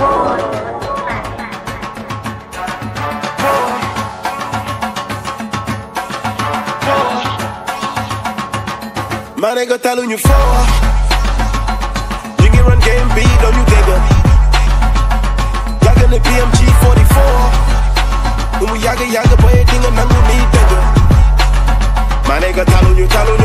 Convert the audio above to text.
Man, I got taluñu foo ñu ngi run game bi doo ñu dégg yàgg na BMG 44 lu mu yàgg boye di nga nangu ni dégg man, I got taluñu